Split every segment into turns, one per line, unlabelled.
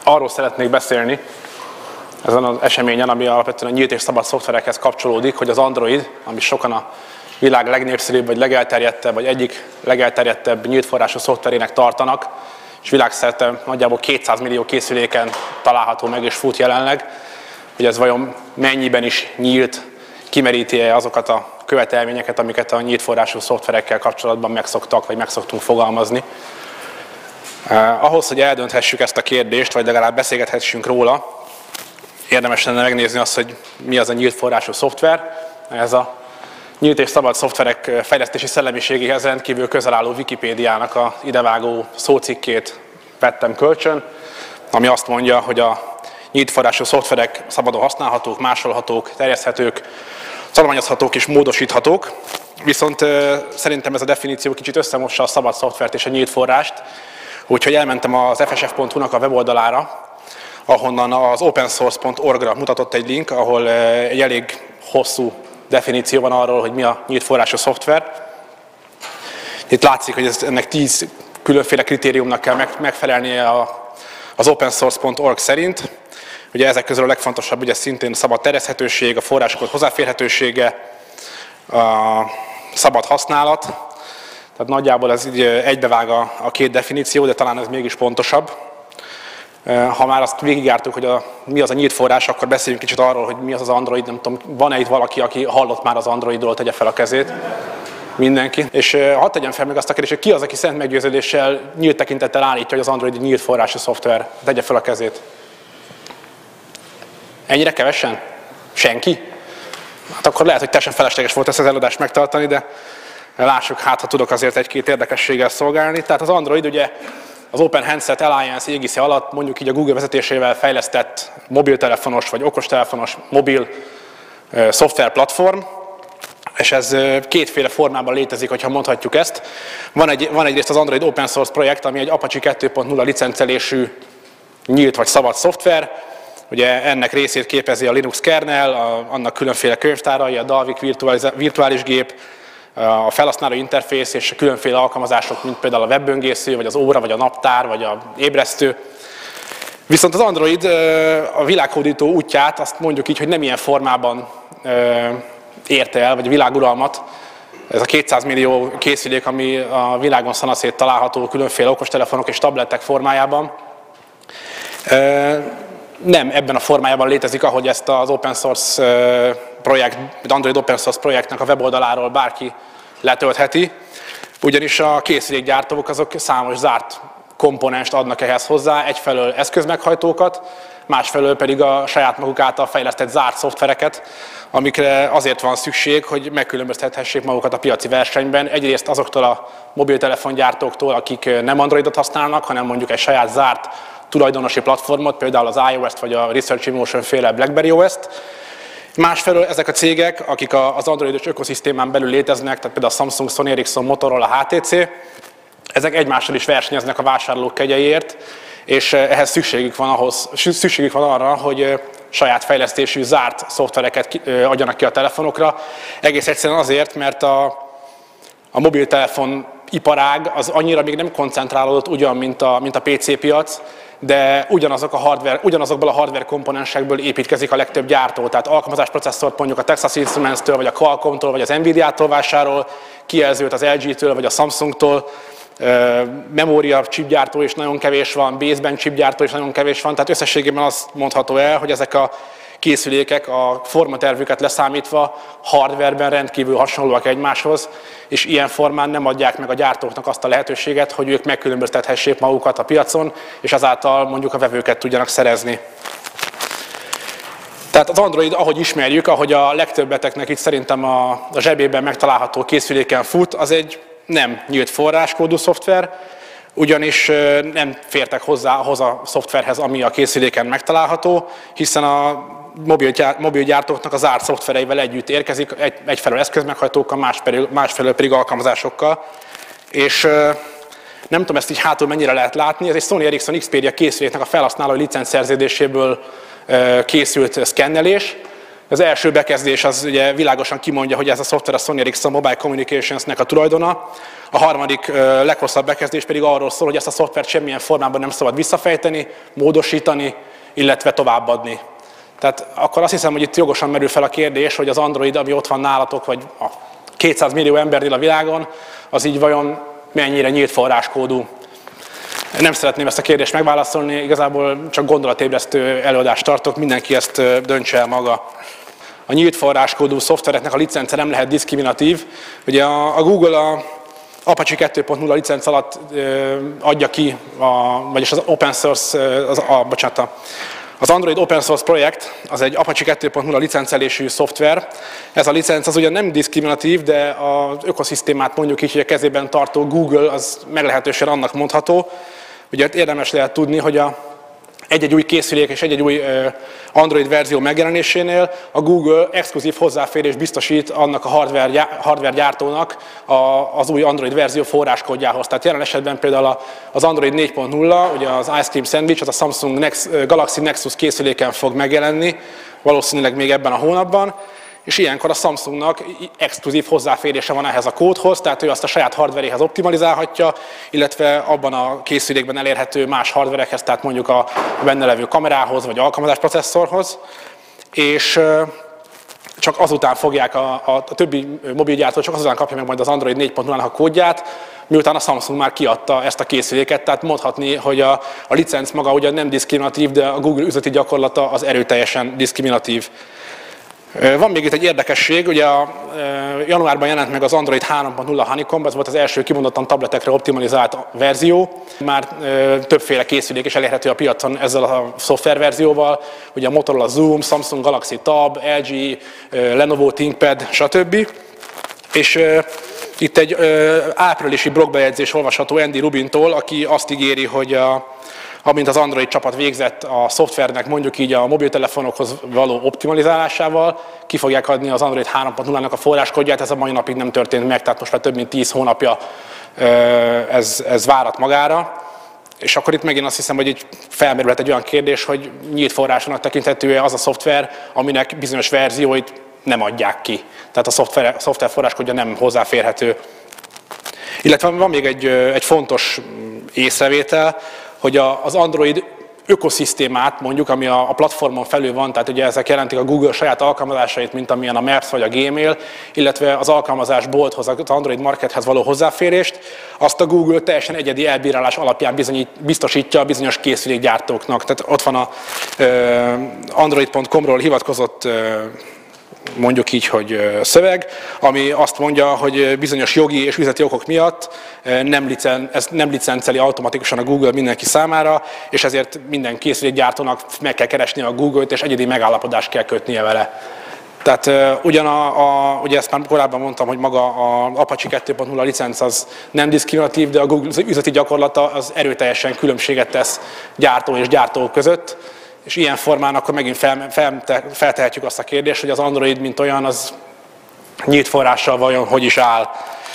arról szeretnék beszélni ezen az eseményen, ami alapvetően a nyílt és szabad szoftverekhez kapcsolódik, hogy az Android, ami sokan a világ legnépszerűbb, vagy legelterjedtebb, vagy egyik legelterjedtebb nyílt forrású szoftverének tartanak, és világszerte nagyjából 200 millió készüléken található meg és fut jelenleg, hogy ez vajon mennyiben is nyílt, kimeríti-e azokat a követelményeket, amiket a nyílt forrású szoftverekkel kapcsolatban megszoktak, vagy megszoktunk fogalmazni. Ahhoz, hogy eldönthessük ezt a kérdést, vagy legalább beszélgethessünk róla, érdemes lenne megnézni azt, hogy mi az a nyílt forrású szoftver. Ez a nyílt és szabad szoftverek fejlesztési szellemiségéhez rendkívül közel álló Wikipédiának a idevágó szócikkét vettem kölcsön, ami azt mondja, hogy a nyílt forrású szoftverek szabadon használhatók, másolhatók, terjeszthetők, tanulmányozhatók és módosíthatók. Viszont szerintem ez a definíció kicsit összemossa a szabad szoftvert és a nyílt forrást, úgyhogy elmentem az fsf.hu-nak a weboldalára, ahonnan az opensource.org-ra mutatott egy link, ahol egy elég hosszú definíció van arról, hogy mi a nyílt forrású szoftver. Itt látszik, hogy ennek 10 különféle kritériumnak kell megfelelnie az opensource.org szerint. Ugye ezek közül a legfontosabb ugye szintén a szabad terjeszthetőség, a források hozzáférhetősége, a szabad használat. Tehát nagyjából ez így egybevág a két definíció, de talán ez mégis pontosabb. Ha már azt végigjártuk, hogy mi az a nyílt forrás, akkor beszéljünk kicsit arról, hogy mi az az Android. Nem tudom, van-e itt valaki, aki hallott már az Androidról, tegye fel a kezét? Mindenki. És hadd tegyem fel meg azt a kérdést, hogy ki az, aki szent meggyőződéssel, nyílt tekintettel állítja, hogy az Android egy nyílt forrású szoftver? Tegye fel a kezét. Ennyire kevesen? Senki? Hát akkor lehet, hogy teljesen felesleges volt ezt az előadást megtartani, de lássuk, hát ha tudok azért egy-két érdekességgel szolgálni. Tehát az Android ugye az Open Handset Alliance égisze alatt mondjuk így a Google vezetésével fejlesztett mobiltelefonos vagy okostelefonos mobil szoftverplatform, és ez kétféle formában létezik, hogyha mondhatjuk ezt. Van egyrészt az Android Open Source projekt, ami egy Apache 2.0 licencelésű nyílt vagy szabad szoftver. Ugye ennek részét képezi a Linux kernel, annak különféle könyvtárai, a Dalvik virtuális gép, a felhasználó interfész és a különféle alkalmazások, mint például a webböngésző, vagy az óra, vagy a naptár, vagy a ébresztő. Viszont az Android a világhódító útját, azt mondjuk így, hogy nem ilyen formában érte el, vagy a világuralmat. Ez a 200 millió készülék, ami a világon szanaszét található különféle okostelefonok és tablettek formájában. Nem ebben a formájában létezik, ahogy ezt az Open Source projekt, Android Open Source projektnek a weboldaláról bárki letöltheti, ugyanis a készülékgyártók azok számos zárt komponenst adnak ehhez hozzá, egyfelől eszközmeghajtókat, másfelől pedig a saját maguk által fejlesztett zárt szoftvereket, amikre azért van szükség, hogy megkülönböztethessék magukat a piaci versenyben. Egyrészt azoktól a mobiltelefongyártóktól, akik nem Androidot használnak, hanem mondjuk egy saját zárt tulajdonosi platformot, például az iOS-t vagy a Research Emotion féle BlackBerry OS-t. Másfelől ezek a cégek, akik az androidos ökoszisztémán belül léteznek, tehát például a Samsung, Sony Ericsson, Motorola, HTC, ezek egymással is versenyeznek a vásárlók kegyeiért, és ehhez szükségük van arra, hogy saját fejlesztésű, zárt szoftvereket adjanak ki a telefonokra. Egész egyszerűen azért, mert a mobiltelefon iparág az annyira még nem koncentrálódott ugyan, mint a PC piac, de ugyanazokból a hardware komponensekből építkezik a legtöbb gyártó. Tehát alkalmazásprocesszort mondjuk a Texas Instruments-től, vagy a Qualcomm-tól, vagy az Nvidia-tól vásárol, kijelzőt az LG-től, vagy a Samsung-tól, memória chipgyártó is nagyon kevés van, baseband chipgyártó is nagyon kevés van, tehát összességében azt mondható el, hogy ezek a készülékek a formatervüket leszámítva hardwareben rendkívül hasonlóak egymáshoz, és ilyen formán nem adják meg a gyártóknak azt a lehetőséget, hogy ők megkülönböztethessék magukat a piacon, és ezáltal mondjuk a vevőket tudjanak szerezni. Tehát az Android, ahogy ismerjük, ahogy a legtöbbeteknek itt szerintem a zsebében megtalálható készüléken fut, az egy nem nyílt forráskódú szoftver, ugyanis nem fértek hozzá ahhoz a szoftverhez, ami a készüléken megtalálható, hiszen a mobilgyártóknak az zárt szoftvereivel együtt érkezik, egyfelől eszközmeghajtókkal, másfelől pedig alkalmazásokkal. És nem tudom ezt így hátul mennyire lehet látni, ez egy Sony Ericsson Xperia készüléknek a felhasználói licencszerződéséből készült szkennelés. Az első bekezdés az ugye világosan kimondja, hogy ez a szoftver a Sony Ericsson Mobile Communications-nek a tulajdona. A harmadik leghosszabb bekezdés pedig arról szól, hogy ezt a szoftvert semmilyen formában nem szabad visszafejteni, módosítani, illetve továbbadni. Tehát akkor azt hiszem, hogy itt jogosan merül fel a kérdés, hogy az Android, ami ott van nálatok, vagy a 200 millió embernél a világon, az így vajon mennyire nyílt forráskódú. Nem szeretném ezt a kérdést megválaszolni, igazából csak gondolatébresztő előadást tartok, mindenki ezt döntse el maga. A nyílt forráskódú szoftvereknek a licence nem lehet diszkriminatív. Ugye a Google a Apache 2.0 licenc alatt adja ki, vagyis az open source, az Android Open Source projekt, az egy Apache 2.0 licencelésű szoftver. Ez a licenc az ugyan nem diszkriminatív, de az ökoszisztémát mondjuk így, hogy a kezében tartó Google az meglehetősen annak mondható. Ugye érdemes lehet tudni, hogy egy-egy új készülék és egy-egy új Android verzió megjelenésénél a Google exkluzív hozzáférés biztosít annak a hardware gyártónak az új Android verzió forráskódjához. Tehát jelen esetben például az Android 4.0, ugye az Ice Cream Sandwich, az a Samsung Galaxy Nexus készüléken fog megjelenni, valószínűleg még ebben a hónapban, és ilyenkor a Samsungnak exkluzív hozzáférése van ehhez a kódhoz, tehát ő azt a saját hardveréhez optimalizálhatja, illetve abban a készülékben elérhető más hardverekhez, tehát mondjuk a benne levő kamerához, vagy alkalmazásprocesszorhoz, és csak azután fogják a többi mobilgyártó, csak azután kapja meg majd az Android 4.0-nak a kódját, miután a Samsung már kiadta ezt a készüléket, tehát mondhatni, hogy a licenc maga ugyan nem diszkriminatív, de a Google üzleti gyakorlata az erőteljesen diszkriminatív. Van még itt egy érdekesség, ugye januárban jelent meg az Android 3.0 Honeycomb, ez volt az első kimondottan tabletekre optimalizált verzió. Már többféle készülék is elérhető a piacon ezzel a szoftververzióval, ugye a Motorola Zoom, Samsung Galaxy Tab, LG, Lenovo ThinkPad, stb. És itt egy áprilisi blogbejegyzés olvasható Andy Rubintól, aki azt ígéri, hogy amint az Android csapat végzett a szoftvernek mondjuk így a mobiltelefonokhoz való optimalizálásával, ki fogják adni az Android 3.0-nak a forráskódját, ez a mai napig nem történt meg, tehát most már több mint 10 hónapja ez várat magára. És akkor itt megint azt hiszem, hogy így felmerülhet egy olyan kérdés, hogy nyílt forrásnak tekinthető az a szoftver, aminek bizonyos verzióit nem adják ki. Tehát a szoftver forráskódja nem hozzáférhető. Illetve van még egy fontos észrevétel, hogy az Android ökoszisztémát mondjuk, ami a platformon felül van, tehát ugye ezek jelentik a Google saját alkalmazásait, mint amilyen a Maps vagy a Gmail, illetve az alkalmazás bolthoz, az Android Markethez való hozzáférést, azt a Google teljesen egyedi elbírálás alapján biztosítja a bizonyos készülékgyártóknak. Tehát ott van a android.com-ról hivatkozott mondjuk így, hogy szöveg, ami azt mondja, hogy bizonyos jogi és üzleti okok miatt ez nem licenceli automatikusan a Google mindenki számára, és ezért minden készülékgyártónak meg kell keresni a Google-t, és egyedi megállapodást kell kötnie vele. Tehát ugye ezt már korábban mondtam, hogy maga az Apache 2.0 licenc az nem diszkriminatív, de a Google üzleti gyakorlata az erőteljesen különbséget tesz gyártó és gyártó között, és ilyen formán akkor megint feltehetjük azt a kérdést, hogy az Android, mint olyan, az nyílt forrással vajon hogy is áll.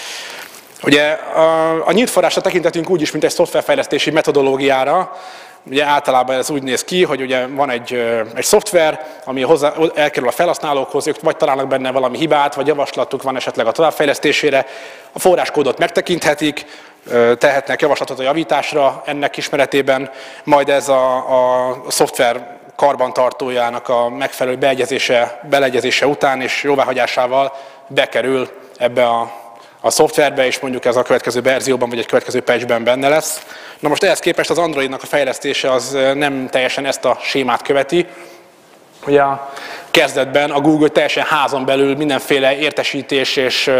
Ugye a nyílt forrásra tekintetünk úgy is, mint egy szoftverfejlesztési metodológiára. Ugye általában ez úgy néz ki, hogy ugye van egy szoftver, ami elkerül a felhasználókhoz, ők vagy találnak benne valami hibát, vagy javaslatuk van esetleg a továbbfejlesztésére. A forráskódot megtekinthetik, tehetnek javaslatot a javításra ennek ismeretében, majd ez a szoftver karbantartójának a megfelelő beleegyezése után és jóváhagyásával bekerül ebbe a szoftverbe, és mondjuk ez a következő verzióban vagy egy következő patchben benne lesz. Na most ehhez képest az Androidnak a fejlesztése az nem teljesen ezt a sémát követi. Ugye a kezdetben a Google teljesen házon belül mindenféle értesítés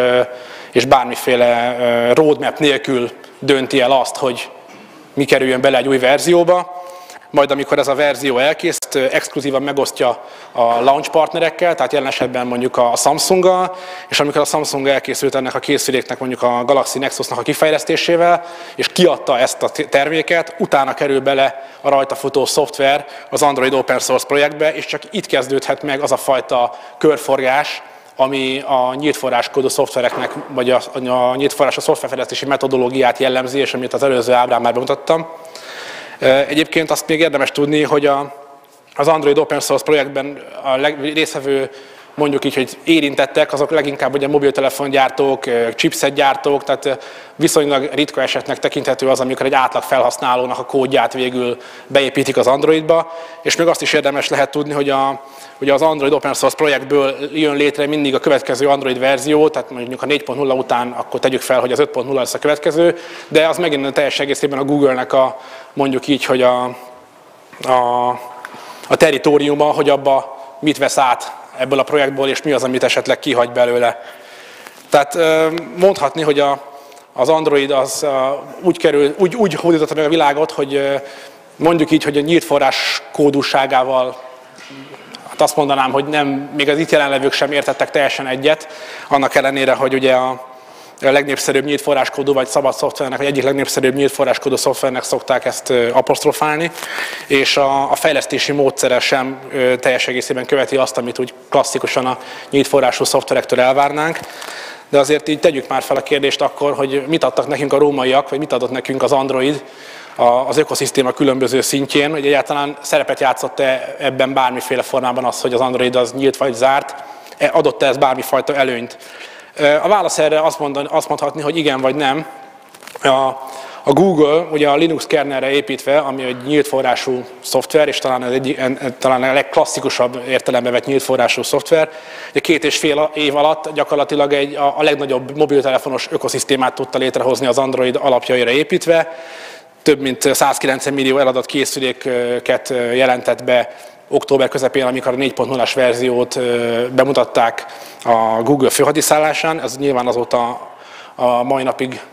és bármiféle roadmap nélkül dönti el azt, hogy mi kerüljön bele egy új verzióba. Majd amikor ez a verzió elkész, exkluzívan megosztja a launch partnerekkel, tehát jelen esetben mondjuk a Samsunggal, és amikor a Samsung elkészült ennek a készüléknek mondjuk a Galaxy Nexusnak a kifejlesztésével, és kiadta ezt a terméket, utána kerül bele a rajta futó szoftver az Android Open Source projektbe, és csak itt kezdődhet meg az a fajta körforgás, ami a nyílt forráskódú szoftvereknek, vagy a nyílt forrású szoftverfejlesztési metodológiát jellemzi, és amit az előző ábrán már bemutattam. Egyébként azt még érdemes tudni, hogy a az Android Open Source projektben a résztvevő, mondjuk így, hogy érintettek, azok leginkább ugye mobiltelefongyártók, chipsetgyártók, tehát viszonylag ritka esetnek tekinthető az, amikor egy átlag felhasználónak a kódját végül beépítik az Androidba, és még azt is érdemes lehet tudni, hogy ugye az Android Open Source projektből jön létre mindig a következő Android verzió, tehát mondjuk a 4.0 után akkor tegyük fel, hogy az 5.0 lesz a következő, de az megint a teljes egészében a Google-nek mondjuk így, hogy a territóriuma, hogy abba mit vesz át ebből a projektból, és mi az, amit esetleg kihagy belőle. Tehát mondhatni, hogy az Android az úgy hódította meg a világot, hogy mondjuk így, hogy a nyílt forrás kódúságával, hát azt mondanám, hogy még az itt jelenlevők sem értettek teljesen egyet, annak ellenére, hogy ugye a legnépszerűbb nyílt forráskódú vagy szabad szoftvernek, vagy egyik legnépszerűbb nyílt forráskódú szoftvernek szokták ezt apostrofálni, és a fejlesztési módszere sem teljes egészében követi azt, amit úgy klasszikusan a nyílt forrású szoftverektől elvárnánk. De azért így tegyük már fel a kérdést akkor, hogy mit adtak nekünk a rómaiak, vagy mit adott nekünk az Android az ökoszisztéma különböző szintjén, hogy egyáltalán szerepet játszott-e ebben bármiféle formában az, hogy az Android az nyílt vagy zárt, adott-e ez bármifajta előnyt. A válasz erre azt mondhatni, hogy igen vagy nem. A Google ugye a Linux kernelre építve, ami egy nyílt forrású szoftver, és talán a legklasszikusabb értelembe vett nyílt forrású szoftver, ugye 2,5 év alatt gyakorlatilag a legnagyobb mobiltelefonos ökoszisztémát tudta létrehozni az Android alapjaira építve. Több mint 190 millió eladott készüléket jelentett be október közepén, amikor a 4.0-as verziót bemutatták a Google főhadiszállásán. Ez nyilván azóta a mai napig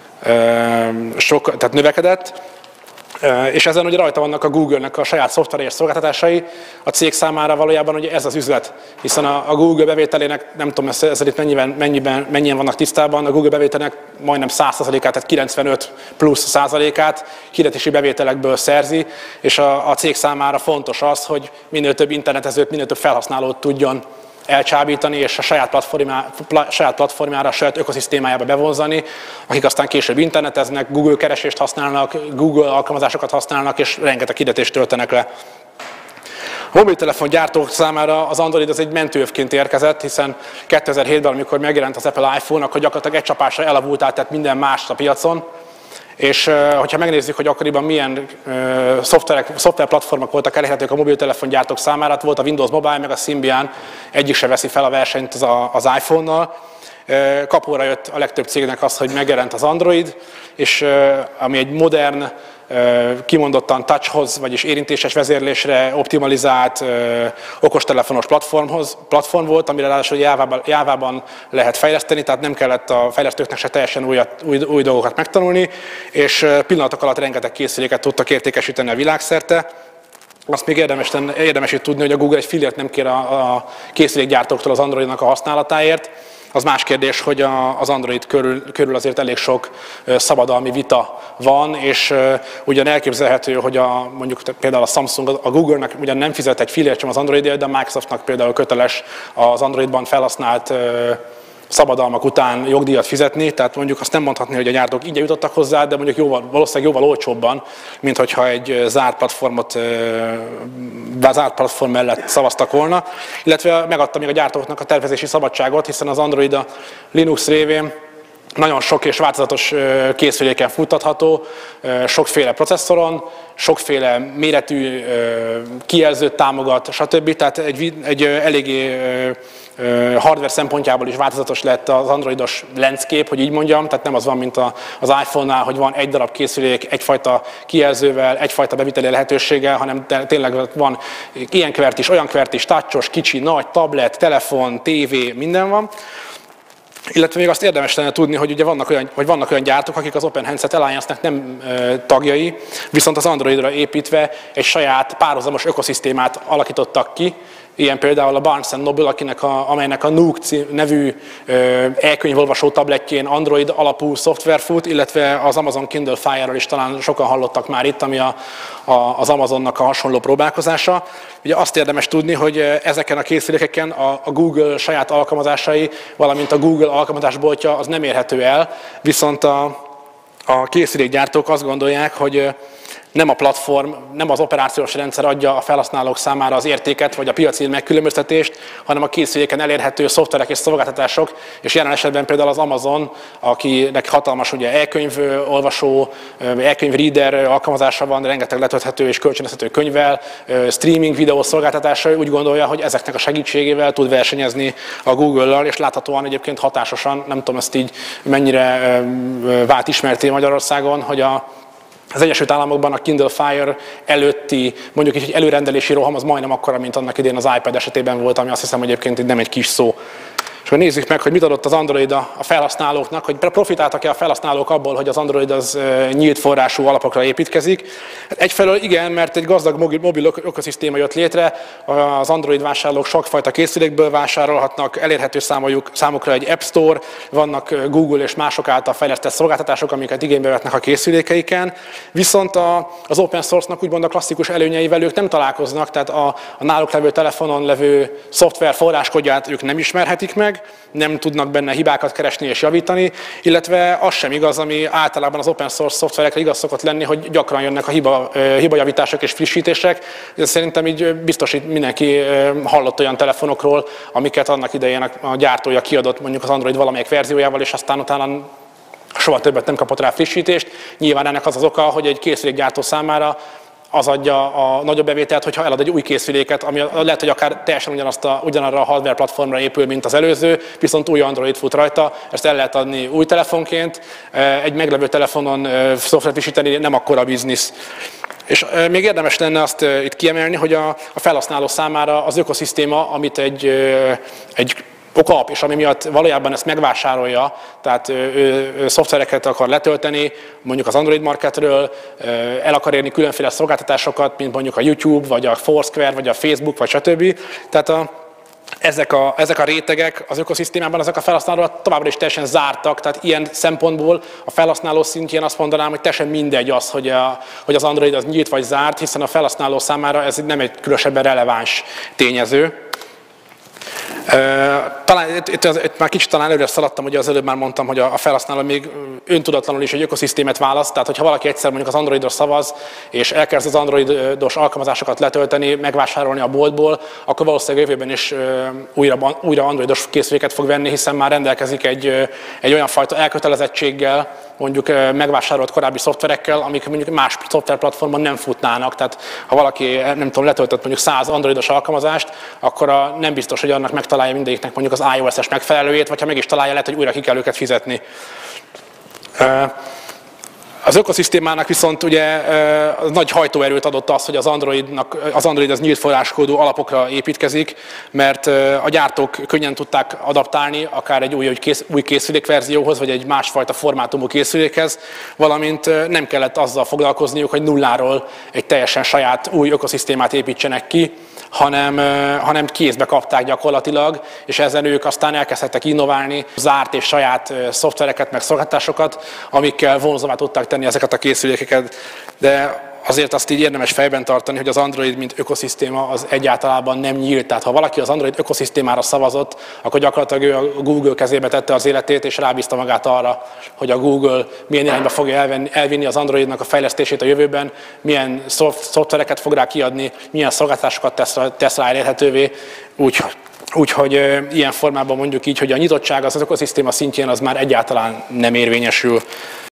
tehát növekedett. És ezen ugye rajta vannak a Google-nek a saját szoftvere és szolgáltatásai. A cég számára valójában ugye ez az üzlet, hiszen a Google bevételének, nem tudom, ezzel itt mennyien vannak tisztában, a Google bevételének majdnem 100%-át, tehát 95 plusz százalékát hirdetési bevételekből szerzi, és a cég számára fontos az, hogy minél több internetezőt, minél több felhasználót tudjon elcsábítani, és a saját platformjára, a saját ökoszisztémájába bevonzani, akik aztán később interneteznek, Google keresést használnak, Google alkalmazásokat használnak, és rengeteg hirdetést töltenek le. A mobiltelefongyártók számára az Android az egy mentőövként érkezett, hiszen 2007-ben, amikor megjelent az Apple iPhone, akkor gyakorlatilag egy csapásra elavult át, tehát minden más a piacon. És hogyha megnézzük, hogy akkoriban milyen szoftverplatformok voltak elérhetők a mobiltelefongyártók számára, hát volt a Windows Mobile, meg a Symbian, egyik se veszi fel a versenyt az iPhone-nal. Kapóra jött a legtöbb cégnek az, hogy megjelent az Android, és ami egy modern, kimondottan touchhoz, vagyis érintéses vezérlésre optimalizált okostelefonos platform volt, amire ráadásul Jávában lehet fejleszteni, tehát nem kellett a fejlesztőknek se teljesen új dolgokat megtanulni, és pillanatok alatt rengeteg készüléket tudtak értékesíteni a világszerte. Azt még érdemes itt tudni, hogy a Google egy fillért nem kér a készülékgyártóktól az Androidnak a használatáért. Az más kérdés, hogy az Android körül azért elég sok szabadalmi vita van, és ugyan elképzelhető, hogy mondjuk például a Samsung, a Google-nek ugyan nem fizet egy fillért sem az Androidért, de a Microsoftnak például köteles az Androidban felhasznált szabadalmak után jogdíjat fizetni, tehát mondjuk azt nem mondhatni, hogy a gyártók ingyen jutottak hozzá, de mondjuk valószínűleg jóval olcsóbban, mint hogyha egy zárt platform mellett szavaztak volna, illetve megadta még a gyártóknak a tervezési szabadságot, hiszen az Android a Linux révén nagyon sok és változatos készüléken futtatható, sokféle processzoron, sokféle méretű kijelzőt támogat, stb. Tehát egy eléggé hardware szempontjából is változatos lett az androidos landscape, hogy így mondjam, tehát nem az van, mint az iPhone-nál, hogy van egy darab készülék, egyfajta kijelzővel, egyfajta beviteli lehetőséggel, hanem tényleg van ilyen kvert is, olyan kvert is, touchos, kicsi, nagy, tablet, telefon, tévé, minden van. Illetve még azt érdemes lenne tudni, hogy ugye vannak olyan gyártók, akik az Open Handset Alliance-nek nem tagjai, viszont az Androidra építve egy saját párhuzamos ökoszisztémát alakítottak ki. Ilyen például a Barnes & Noble, amelynek a Nook nevű e-könyvolvasó tabletjén Android alapú szoftver fut, illetve az Amazon Kindle Fire-ról is talán sokan hallottak már itt, ami az Amazonnak a hasonló próbálkozása. Ugye azt érdemes tudni, hogy ezeken a készülékeken a Google saját alkalmazásai, valamint a Google alkalmazásboltja az nem érhető el, viszont a készülékgyártók azt gondolják, hogy nem a platform, nem az operációs rendszer adja a felhasználók számára az értéket, vagy a piaci megkülönböztetést, hanem a készüléken elérhető szoftverek és szolgáltatások, és jelen esetben például az Amazon, akinek hatalmas ugye e-könyv olvasó, e-könyv reader alkalmazása van, rengeteg letölthető és kölcsönözhető könyvvel, streaming videó szolgáltatása, úgy gondolja, hogy ezeknek a segítségével tud versenyezni a Google-lal, és láthatóan egyébként hatásosan, nem tudom ezt így mennyire vált ismerté Magyarországon, hogy az Egyesült Államokban a Kindle Fire előtti, mondjuk így, hogy előrendelési roham az majdnem akkora, mint annak idén az iPad esetében volt, ami azt hiszem, hogy egyébként nem egy kis szó. És akkor nézzük meg, hogy mit adott az Android a felhasználóknak, hogy profitáltak-e a felhasználók abból, hogy az Android az nyílt forrású alapokra építkezik. Egyfelől igen, mert egy gazdag mobil ökoszisztéma jött létre, az Android vásárlók sokfajta készülékből vásárolhatnak, elérhető számukra egy App Store, vannak Google és mások által fejlesztett szolgáltatások, amiket igénybe vetnek a készülékeiken, viszont az open source-nak úgymond a klasszikus előnyeivel ők nem találkoznak, tehát a náluk levő telefonon levő szoftver forráskodját ők nem ismerhetik meg, nem tudnak benne hibákat keresni és javítani, illetve az sem igaz, ami általában az open source szoftverekre igaz szokott lenni, hogy gyakran jönnek a hibajavítások és frissítések. Szerintem így biztosít mindenki hallott olyan telefonokról, amiket annak idején a gyártója kiadott mondjuk az Android valamelyik verziójával, és aztán utána soha többet nem kapott rá frissítést. Nyilván ennek az az oka, hogy egy készülékgyártó számára az adja a nagyobb bevételt, hogyha elad egy új készüléket, ami lehet, hogy akár teljesen ugyanarra a hardware platformra épül, mint az előző, viszont új Android fut rajta, ezt el lehet adni új telefonként, egy meglevő telefonon szoftvert frissíteni nem akkora biznisz. És még érdemes lenne azt itt kiemelni, hogy a felhasználó számára az ökoszisztéma, amit egy okalap, és ami miatt valójában ezt megvásárolja, tehát ő szoftvereket akar letölteni, mondjuk az Android Marketről, el akar érni különféle szolgáltatásokat, mint mondjuk a YouTube, vagy a Foursquare, vagy a Facebook, vagy stb. Tehát ezek a rétegek az ökoszisztémában, ezek a felhasználók továbbra is teljesen zártak, tehát ilyen szempontból a felhasználó szintjén azt mondanám, hogy teljesen mindegy az, hogy az Android az nyílt vagy zárt, hiszen a felhasználó számára ez nem egy különösebben releváns tényező. Talán itt már kicsit előre szaladtam, ugye az előbb már mondtam, hogy a felhasználó még öntudatlanul is egy ökoszisztémát választ, tehát hogyha valaki egyszer mondjuk az Androidra szavaz, és elkezd az androidos alkalmazásokat letölteni, megvásárolni a boltból, akkor valószínűleg jövőben is újra androidos készüléket fog venni, hiszen már rendelkezik egy olyan fajta elkötelezettséggel, mondjuk megvásárolt korábbi szoftverekkel, amik mondjuk más szoftverplatformon nem futnának. Tehát ha valaki, nem tudom, letöltött mondjuk 100 androidos alkalmazást, akkor nem biztos, hogy annak megtalálja mindegyiknek mondjuk az iOS-es megfelelőjét, vagy ha meg is találja, lehet, hogy újra ki kell őket fizetni. Az ökoszisztémának viszont ugye nagy hajtóerőt adott az, hogy az Android az nyílt forráskódú alapokra építkezik, mert a gyártók könnyen tudták adaptálni akár egy új készülékverzióhoz, vagy egy másfajta formátumú készülékhez, valamint nem kellett azzal foglalkozniuk, hogy nulláról egy teljesen saját új ökoszisztémát építsenek ki, hanem kézbe kapták gyakorlatilag, és ezen ők aztán elkezdhettek innoválni, zárt és saját szoftvereket, meg szolgáltatásokat, amikkel vonzóvá tudták tenni ezeket a készülékeket. De azért azt így érdemes fejben tartani, hogy az Android, mint ökoszisztéma, az egyáltalán nem nyílt. Tehát ha valaki az Android ökoszisztémára szavazott, akkor gyakorlatilag ő a Google kezébe tette az életét, és rábízta magát arra, hogy a Google milyen irányba fogja elvinni az Androidnak a fejlesztését a jövőben, milyen szoftvereket fog rá kiadni, milyen szolgáltatásokat tesz rá elérhetővé. Úgyhogy ilyen formában mondjuk így, hogy a nyitottság az ökoszisztéma szintjén az már egyáltalán nem érvényesül.